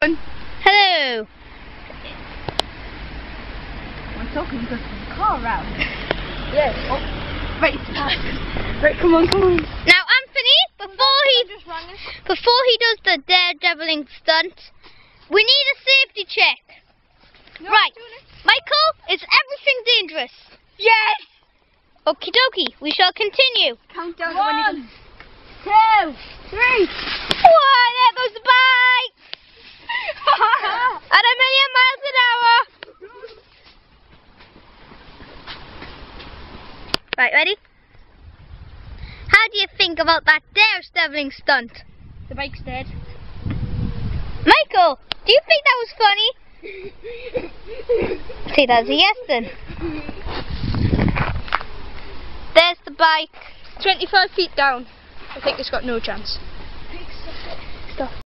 Hello. I'm talking because there's a car around. Yes. Oh. Right, right, come on. Now Anthony, before he does the daredeviling stunt, we need a safety check. No, Right, Michael, is everything dangerous? Yes. Okie dokie, we shall continue. Count down. 1, 2, 3. Whoa, there goes the bike! At 1,000,000 miles an hour. Right, ready? How do you think about that daredeviling stunt? The bike's dead. Michael, do you think that was funny? See, that's a yes then. There's the bike. 25 feet down. I think it's got no chance. Stop.